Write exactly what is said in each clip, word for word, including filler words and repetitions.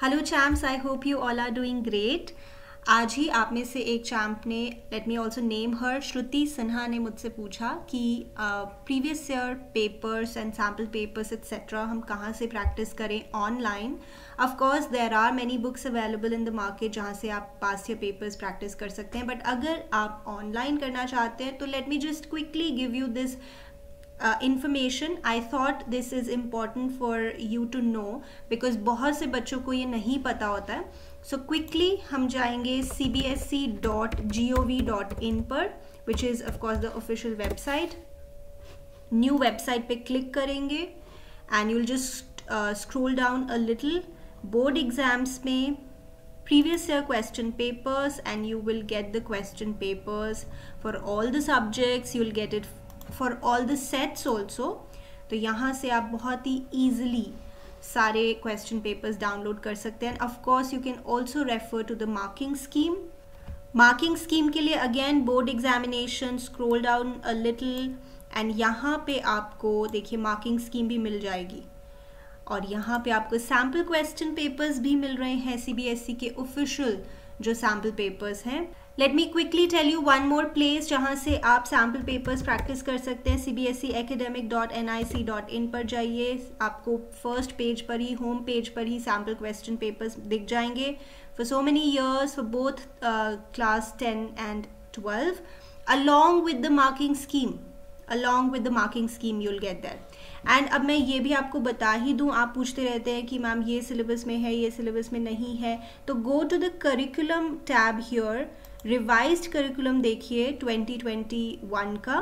Hello champs, I hope you all are doing great. आज ही आप में से एक चैम्प ने, let me also name her, Shruti Sinha ने मुझसे पूछा कि previous year papers and sample papers etcetera हम कहाँ से प्रैक्टिस करें online. Of course there are many books available in the market जहाँ से आप पास्ट ईयर पेपर्स प्रैक्टिस कर सकते हैं, बट अगर आप ऑनलाइन करना चाहते हैं तो let me just quickly give you this Uh, information. I thought this is important for you to know because बहुत से बच्चों को ये नहीं पता होता है. So quickly हम जाएंगे c b s e dot gov dot in पर, which is of course the official website. New website पे click करेंगे and you'll just uh, scroll down a little. Board exams में previous year question papers and you will get the question papers for all the subjects. You'll get it for all the sets also. तो यहाँ से आप बहुत ही easily सारे question papers download कर सकते हैं. Of course you can also refer to the marking scheme. Marking scheme के लिए again board examination, scroll down a little and यहाँ पे आपको देखिए marking scheme भी मिल जाएगी और यहाँ पे आपको sample question papers भी मिल रहे हैं C B S E के official जो sample papers हैं. Let me quickly tell you one more place जहाँ से आप sample papers practice कर सकते हैं. c b s e academic dot n i c dot in पर जाइए, आपको first page पर ही, home page पर ही sample question papers दिख जाएंगे for so many years for both uh, class ten and twelve along with the marking scheme. Along with the marking scheme you'll get there. And अब मैं ये भी आपको बता ही दूँ, आप पूछते रहते हैं कि मैम ये सिलेबस में है, ये सिलेबस में नहीं है, तो go to the curriculum tab here. Revised curriculum देखिए ट्वेंटी ट्वेंटी वन का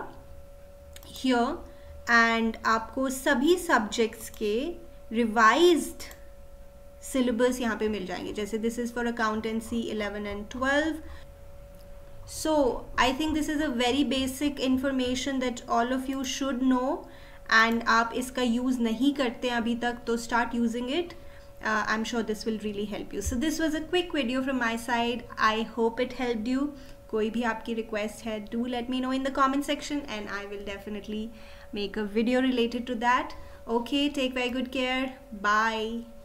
हियर एंड आपको सभी सब्जेक्ट्स के रिवाइज्ड सिलेबस यहाँ पे मिल जाएंगे. जैसे this is for accountancy eleven and twelve. So I think this is a very basic information that all of you should know. And आप इसका यूज़ नहीं करते हैं अभी तक, तो start using it. I am sure this will really help you. So this was a quick video from my side. I hope it help you. कोई भी आपकी रिक्वेस्ट है, do let me no in the comment section and I will definitely make a video related to that. Okay, take very good care. Bye.